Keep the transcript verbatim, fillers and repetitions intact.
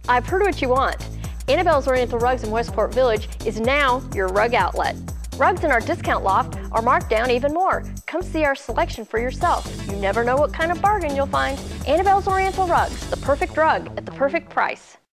I've heard what you want. Anabel's Oriental Rugs in Westport Village is now your rug outlet. Rugs in our discount loft are marked down even more. Come see our selection for yourself. You never know what kind of bargain you'll find. Anabel's Oriental Rugs, the perfect rug at the perfect price.